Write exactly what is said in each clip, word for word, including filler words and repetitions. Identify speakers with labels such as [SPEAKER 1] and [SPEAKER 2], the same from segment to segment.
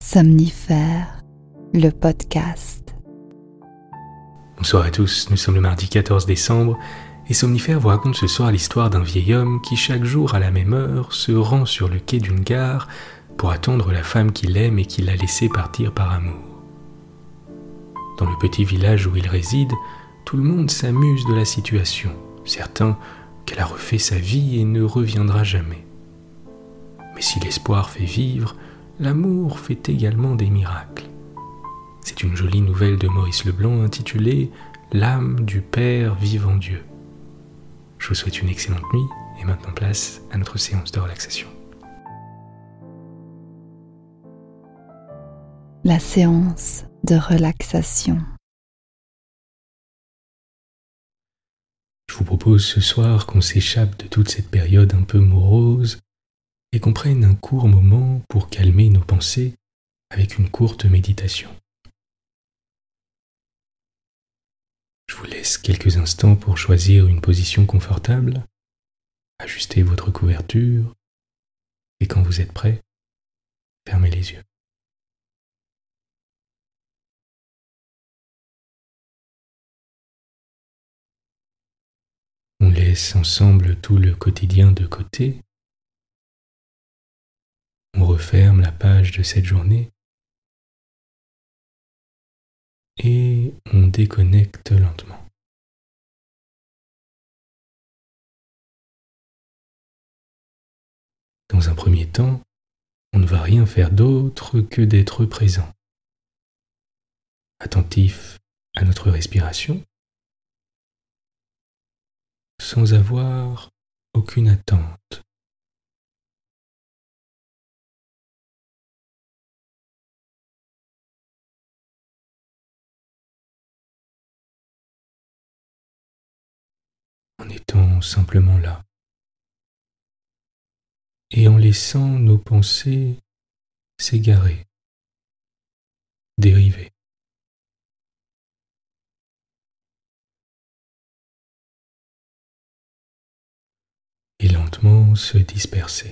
[SPEAKER 1] Somnifère, le podcast.
[SPEAKER 2] Bonsoir à tous, nous sommes le mardi quatorze décembre et Somnifère vous raconte ce soir l'histoire d'un vieil homme qui chaque jour à la même heure se rend sur le quai d'une gare pour attendre la femme qu'il aime et qu'il a laissée partir par amour. Dans le petit village où il réside, tout le monde s'amuse de la situation, certain qu'elle a refait sa vie et ne reviendra jamais. Mais si l'espoir fait vivre, l'amour fait également des miracles. C'est une jolie nouvelle de Maurice Leblanc intitulée « L'âme du Père vivant Dieu ». Je vous souhaite une excellente nuit et maintenant place à notre séance de relaxation.
[SPEAKER 1] La séance de relaxation.
[SPEAKER 2] Je vous propose ce soir qu'on s'échappe de toute cette période un peu morose et qu'on prenne un court moment pour calmer nos pensées avec une courte méditation. Je vous laisse quelques instants pour choisir une position confortable, ajuster votre couverture et quand vous êtes prêt, fermez les yeux. On laisse ensemble tout le quotidien de côté. On referme la page de cette journée et on déconnecte lentement. Dans un premier temps, on ne va rien faire d'autre que d'être présent, attentif à notre respiration, sans avoir aucune attente. En étant simplement là et en laissant nos pensées s'égarer, dériver. Et lentement se disperser.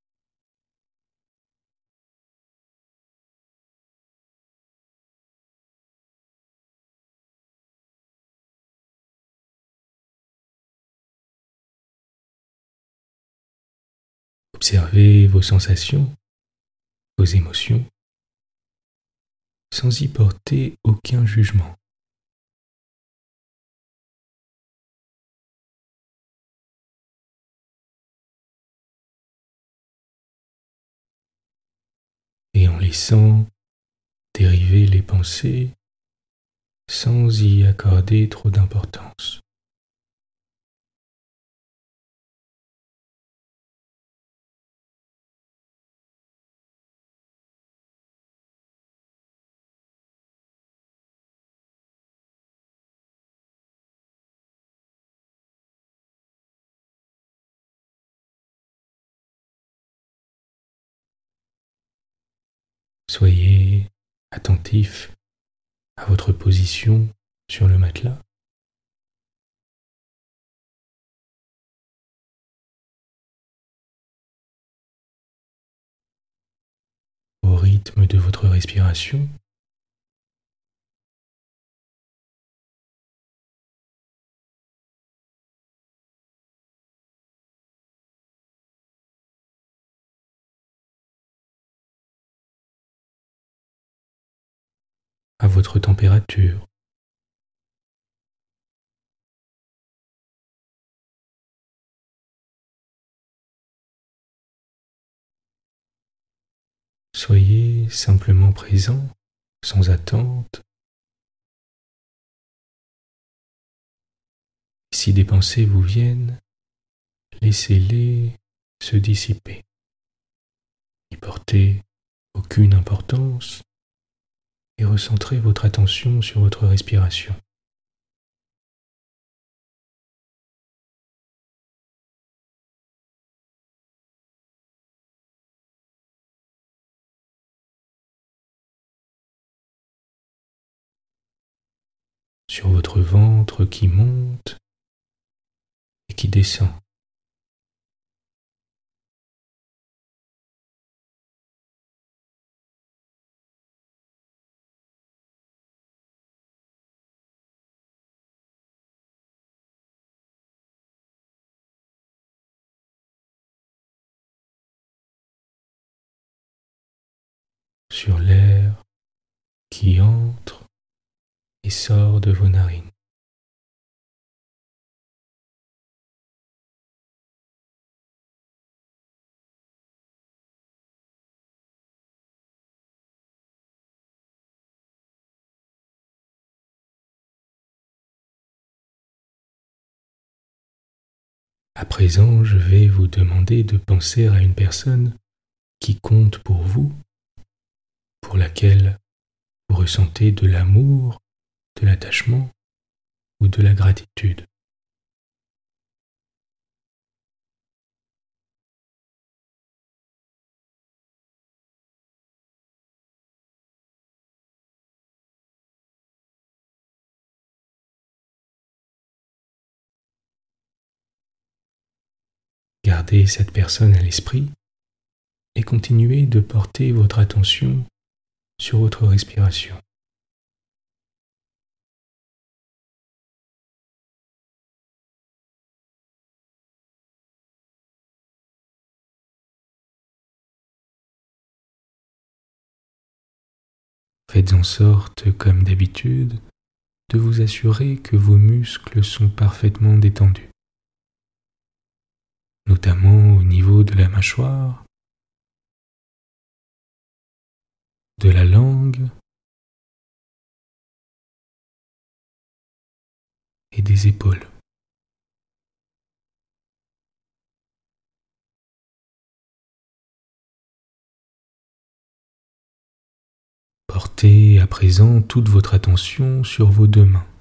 [SPEAKER 2] Observez vos sensations, vos émotions, sans y porter aucun jugement. Et en laissant dériver les pensées sans y accorder trop d'importance. Soyez attentif à votre position sur le matelas. Au rythme de votre respiration. À votre température. Soyez simplement présent, sans attente. Si des pensées vous viennent, laissez-les se dissiper. N'y portez aucune importance et recentrez votre attention sur votre respiration. Sur votre ventre qui monte et qui descend. sur l'air qui entre et sort de vos narines. À présent, je vais vous demander de penser à une personne qui compte pour vous, pour laquelle vous ressentez de l'amour, de l'attachement ou de la gratitude. Gardez cette personne à l'esprit et continuez de porter votre attention sur votre respiration. Faites en sorte, comme d'habitude, de vous assurer que vos muscles sont parfaitement détendus, notamment au niveau de la mâchoire, de la langue et des épaules. Portez à présent toute votre attention sur vos deux mains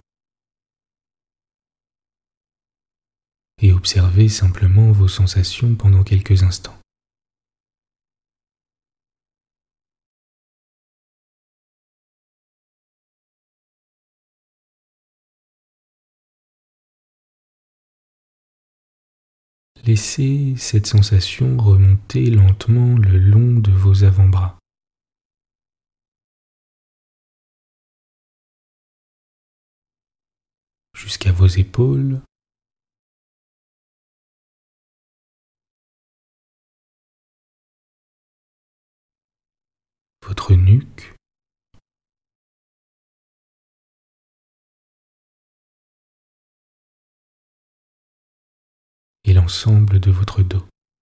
[SPEAKER 2] et observez simplement vos sensations pendant quelques instants. Laissez cette sensation remonter lentement le long de vos avant-bras. Jusqu'à vos épaules, votre nuque, et l'ensemble de votre dos.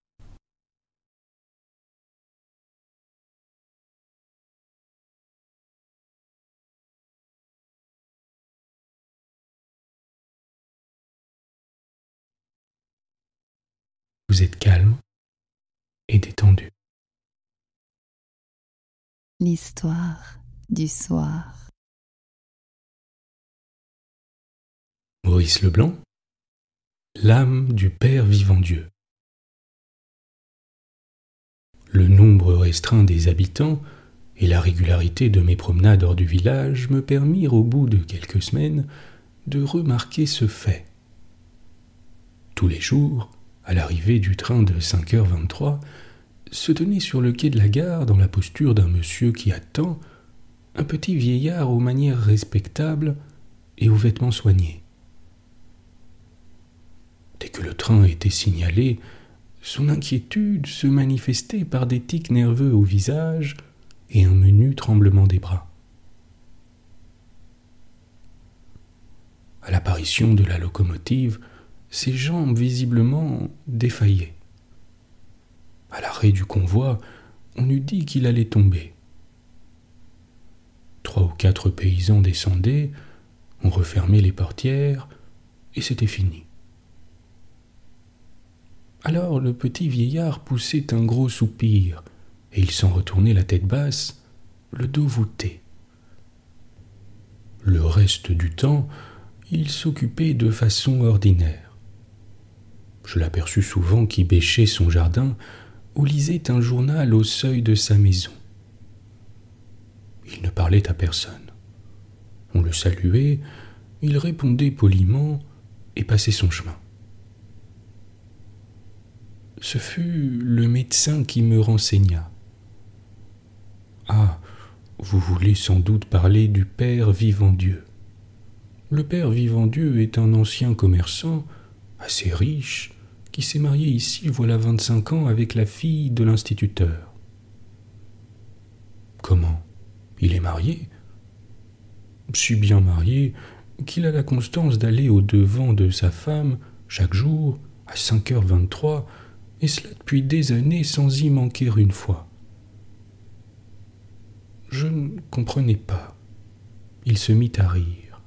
[SPEAKER 2] Vous êtes calme et détendu.
[SPEAKER 1] L'histoire du soir.
[SPEAKER 2] Maurice Leblanc, l'âme du Père vivant Dieu. Le nombre restreint des habitants et la régularité de mes promenades hors du village me permirent au bout de quelques semaines de remarquer ce fait. Tous les jours, à l'arrivée du train de cinq heures vingt-trois, se tenait sur le quai de la gare, dans la posture d'un monsieur qui attend, un petit vieillard aux manières respectables et aux vêtements soignés. Dès que le train était signalé, son inquiétude se manifestait par des tics nerveux au visage et un menu tremblement des bras. À l'apparition de la locomotive, ses jambes visiblement défaillaient. À l'arrêt du convoi, on eût dit qu'il allait tomber. Trois ou quatre paysans descendaient, on refermait les portières, et c'était fini. Alors le petit vieillard poussait un gros soupir, et il s'en retournait la tête basse, le dos voûté. Le reste du temps, il s'occupait de façon ordinaire. Je l'aperçus souvent qui bêchait son jardin ou lisait un journal au seuil de sa maison. Il ne parlait à personne. On le saluait, il répondait poliment et passait son chemin. Ce fut le médecin qui me renseigna. « Ah, vous voulez sans doute parler du Père vivant Dieu. Le Père vivant Dieu est un ancien commerçant, assez riche, qui s'est marié ici voilà vingt-cinq ans avec la fille de l'instituteur.
[SPEAKER 3] Comment? Il est marié? Si bien marié qu'il a la constance d'aller au-devant de sa femme chaque jour à cinq heures vingt-trois, et cela depuis des années sans y manquer une fois. Je ne comprenais pas. Il se mit à rire.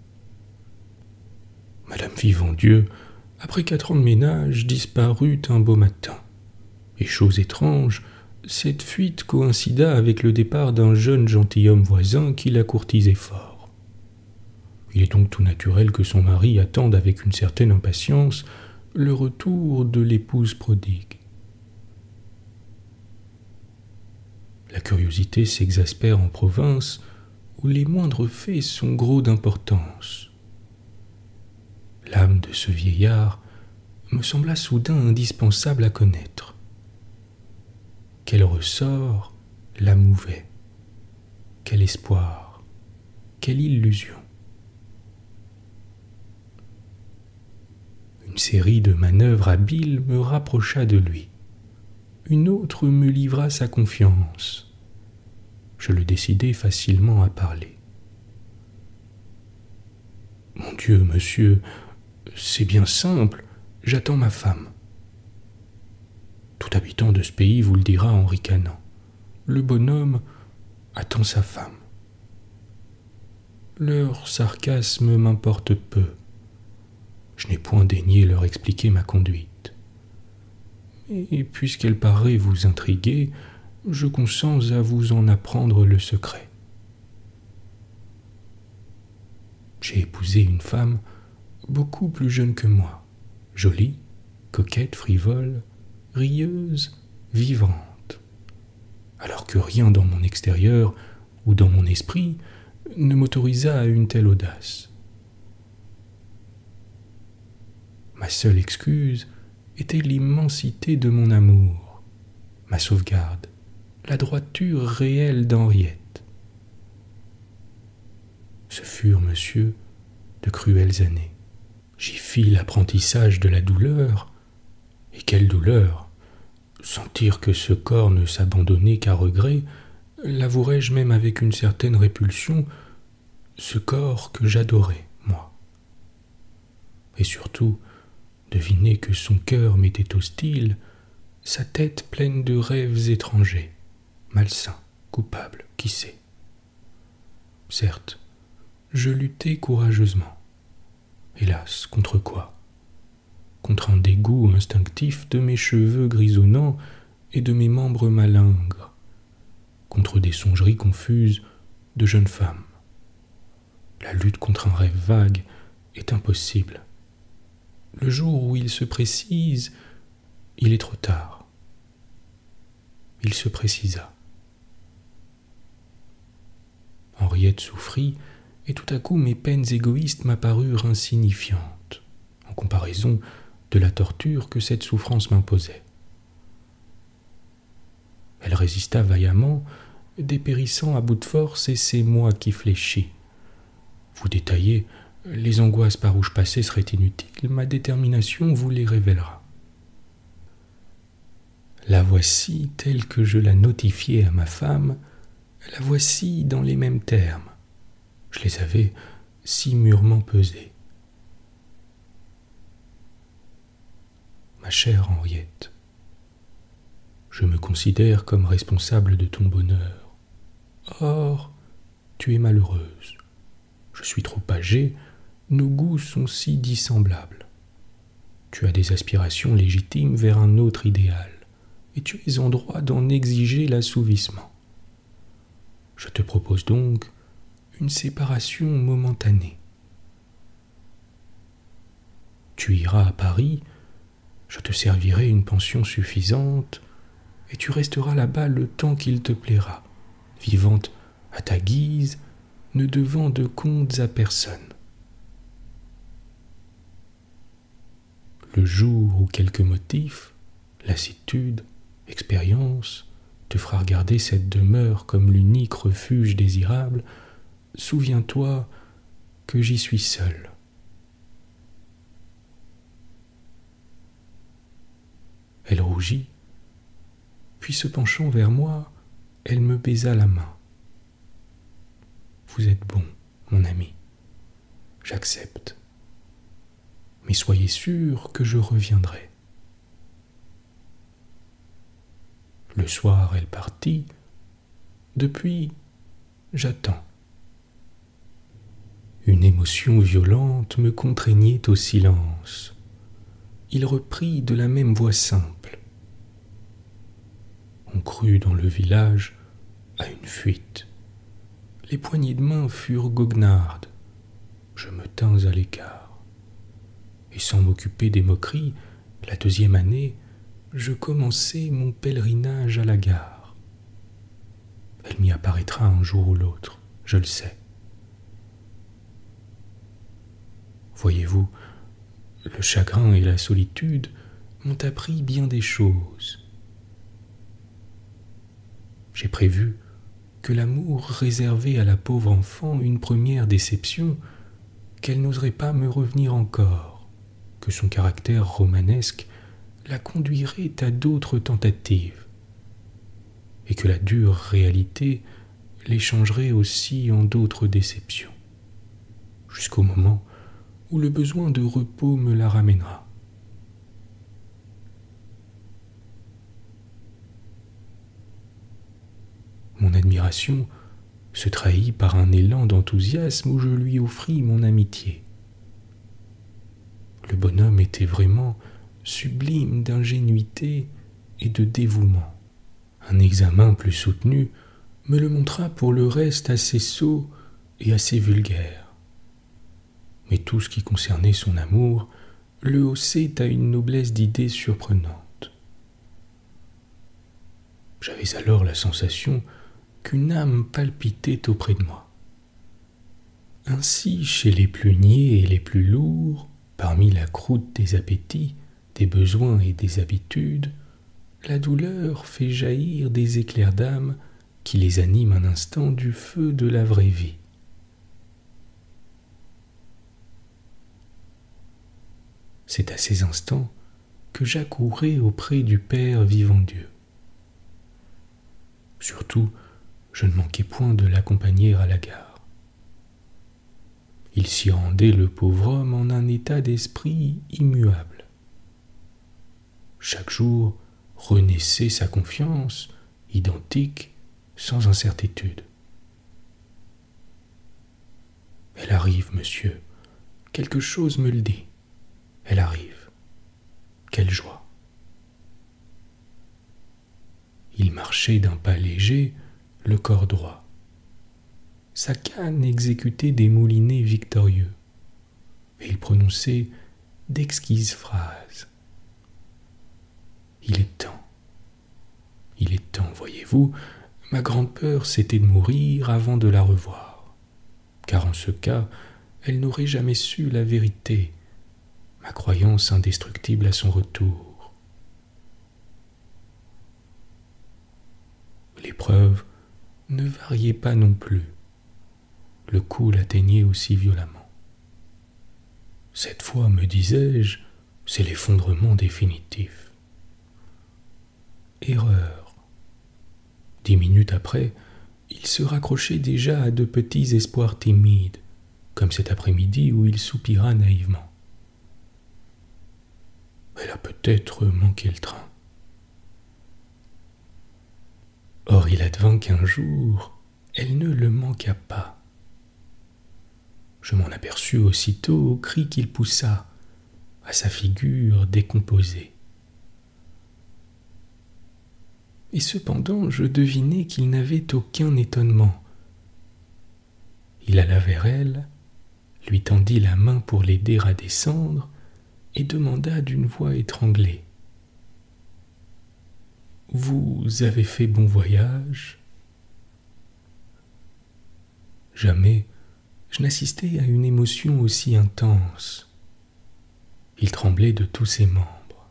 [SPEAKER 3] Madame Vivandieu, après quatre ans de ménage, disparut un beau matin. Et chose étrange, cette fuite coïncida avec le départ d'un jeune gentilhomme voisin qui la courtisait fort. Il est donc tout naturel que son mari attende avec une certaine impatience le retour de l'épouse prodigue. La curiosité s'exaspère en province où les moindres faits sont gros d'importance. L'âme de ce vieillard me sembla soudain indispensable à connaître. Quel ressort la mouvait? Quel espoir? Quelle illusion? Une série de manœuvres habiles me rapprocha de lui. Une autre me livra sa confiance. Je le décidai facilement à parler. Mon Dieu, monsieur, c'est bien simple, j'attends ma femme. Tout habitant de ce pays vous le dira en ricanant. Le bonhomme attend sa femme. Leur sarcasme m'importe peu. Je n'ai point daigné leur expliquer ma conduite. Et puisqu'elle paraît vous intriguer, je consens à vous en apprendre le secret. J'ai épousé une femme beaucoup plus jeune que moi, jolie, coquette, frivole, rieuse, vivante, alors que rien dans mon extérieur ou dans mon esprit ne m'autorisa à une telle audace. Ma seule excuse était l'immensité de mon amour, ma sauvegarde, la droiture réelle d'Henriette. Ce furent, monsieur, de cruelles années. J'y fis l'apprentissage de la douleur, et quelle douleur! Sentir que ce corps ne s'abandonnait qu'à regret, l'avouerai-je même avec une certaine répulsion, ce corps que j'adorais, moi. Et surtout, deviner que son cœur m'était hostile, sa tête pleine de rêves étrangers, malsains, coupables, qui sait. Certes, je luttai courageusement. Hélas, contre quoi? Contre un dégoût instinctif de mes cheveux grisonnants et de mes membres malingres, contre des songeries confuses de jeune femme. La lutte contre un rêve vague est impossible. Le jour où il se précise, il est trop tard. Il se précisa. Henriette souffrit, et tout à coup mes peines égoïstes m'apparurent insignifiantes, en comparaison de la torture que cette souffrance m'imposait. Elle résista vaillamment, dépérissant à bout de force, et c'est moi qui fléchis. Vous détailler les angoisses par où je passais seraient inutiles, ma détermination vous les révélera. La voici telle que je la notifiai à ma femme, la voici dans les mêmes termes. Je les avais si mûrement pesés. Ma chère Henriette, je me considère comme responsable de ton bonheur. Or, tu es malheureuse. Je suis trop âgé, nos goûts sont si dissemblables. Tu as des aspirations légitimes vers un autre idéal, et tu es en droit d'en exiger l'assouvissement. Je te propose donc une séparation momentanée. Tu iras à Paris, je te servirai une pension suffisante, et tu resteras là-bas le temps qu'il te plaira, vivante à ta guise, ne devant de comptes à personne. Le jour où quelque motif, lassitude, expérience, te fera regarder cette demeure comme l'unique refuge désirable, souviens-toi que j'y suis seul. Elle rougit, puis se penchant vers moi, elle me baisa la main. « Vous êtes bon, mon ami. J'accepte. Mais soyez sûr que je reviendrai. » Le soir, elle partit. Depuis, j'attends. Une émotion violente me contraignait au silence. Il reprit de la même voix simple. On crut dans le village à une fuite. Les poignées de main furent goguenardes. Je me tins à l'écart. Et sans m'occuper des moqueries, la deuxième année, je commençai mon pèlerinage à la gare. Elle m'y apparaîtra un jour ou l'autre, je le sais. Voyez-vous, le chagrin et la solitude m'ont appris bien des choses. J'ai prévu que l'amour réservait à la pauvre enfant une première déception, qu'elle n'oserait pas me revenir encore, que son caractère romanesque la conduirait à d'autres tentatives, et que la dure réalité les changerait aussi en d'autres déceptions, jusqu'au moment où le besoin de repos me la ramènera. Mon admiration se trahit par un élan d'enthousiasme où je lui offris mon amitié. Le bonhomme était vraiment sublime d'ingénuité et de dévouement. Un examen plus soutenu me le montra pour le reste assez sot et assez vulgaire. Mais tout ce qui concernait son amour le haussait à une noblesse d'idées surprenante. J'avais alors la sensation qu'une âme palpitait auprès de moi. Ainsi, chez les plus niais et les plus lourds, parmi la croûte des appétits, des besoins et des habitudes, la douleur fait jaillir des éclairs d'âme qui les animent un instant du feu de la vraie vie. C'est à ces instants que j'accourais auprès du Père vivant Dieu. Surtout, je ne manquais point de l'accompagner à la gare. Il s'y rendait, le pauvre homme, en un état d'esprit immuable. Chaque jour renaissait sa confiance, identique, sans incertitude. « Elle arrive, monsieur. Quelque chose me le dit. Elle arrive. Quelle joie !» Il marchait d'un pas léger, le corps droit. Sa canne exécutait des moulinets victorieux, et il prononçait d'exquises phrases. Il est temps. Il est temps, voyez-vous, ma grande peur c'était de mourir avant de la revoir, car en ce cas, elle n'aurait jamais su la vérité, ma croyance indestructible à son retour. L'épreuve ne variait pas non plus. Le coup l'atteignait aussi violemment. Cette fois, me disais-je, c'est l'effondrement définitif. Erreur. Dix minutes après, il se raccrochait déjà à de petits espoirs timides, comme cet après-midi où il soupira naïvement. Elle a peut-être manqué le train. Or, il advint qu'un jour, elle ne le manqua pas. Je m'en aperçus aussitôt au cri qu'il poussa, à sa figure décomposée. Et cependant, je devinai qu'il n'avait aucun étonnement. Il alla vers elle, lui tendit la main pour l'aider à descendre, et demanda d'une voix étranglée: « Vous avez fait bon voyage ?» Jamais je n'assistais à une émotion aussi intense. Il tremblait de tous ses membres.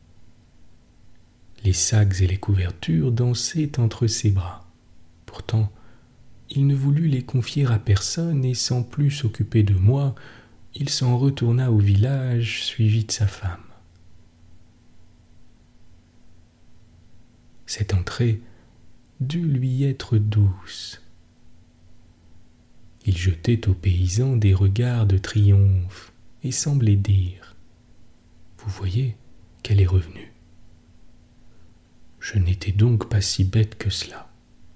[SPEAKER 3] Les sacs et les couvertures dansaient entre ses bras. Pourtant, il ne voulut les confier à personne et sans plus s'occuper de moi, il s'en retourna au village suivi de sa femme. Cette entrée dut lui être douce. Il jetait aux paysans des regards de triomphe et semblait dire « Vous voyez qu'elle est revenue. Je n'étais donc pas si bête que cela. »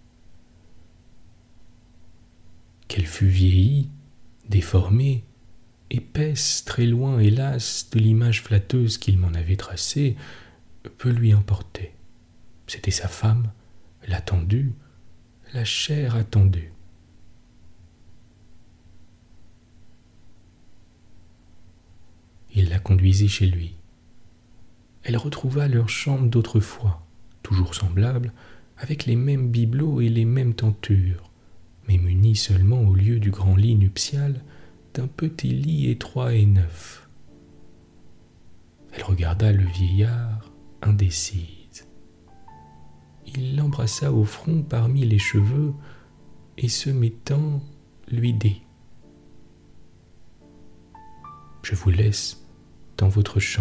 [SPEAKER 3] Qu'elle fût vieillie, déformée, épaisse, très loin, hélas, de l'image flatteuse qu'il m'en avait tracée, peu lui importait. C'était sa femme, l'attendue, la chair attendue. Il la conduisit chez lui. Elle retrouva leur chambre d'autrefois, toujours semblable, avec les mêmes bibelots et les mêmes tentures, mais munie seulement au lieu du grand lit nuptial d'un petit lit étroit et neuf. Elle regarda le vieillard, indécise. Il l'embrassa au front parmi les cheveux et se mettant, lui dit « Je vous laisse dans votre chambre. »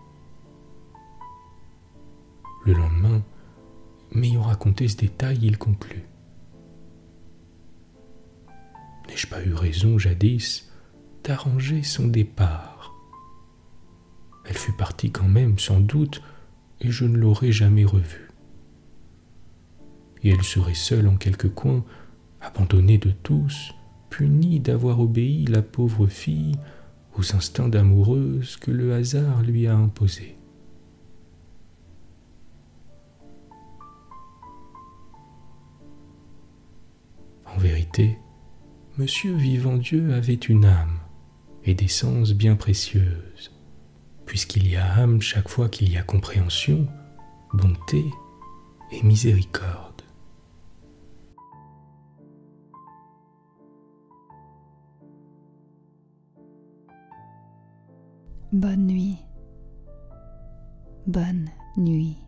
[SPEAKER 3] Le lendemain, m'ayant raconté ce détail, il conclut. N'ai-je pas eu raison jadis d'arranger son départ? Elle fut partie quand même, sans doute, et je ne l'aurais jamais revue. Et elle serait seule en quelque coin, abandonnée de tous, punie d'avoir obéi la pauvre fille aux instincts d'amoureuse que le hasard lui a imposés. En vérité, Monsieur Vivandieu avait une âme et des sens bien précieuses, puisqu'il y a âme chaque fois qu'il y a compréhension, bonté et miséricorde.
[SPEAKER 1] Bonne nuit. Bonne nuit.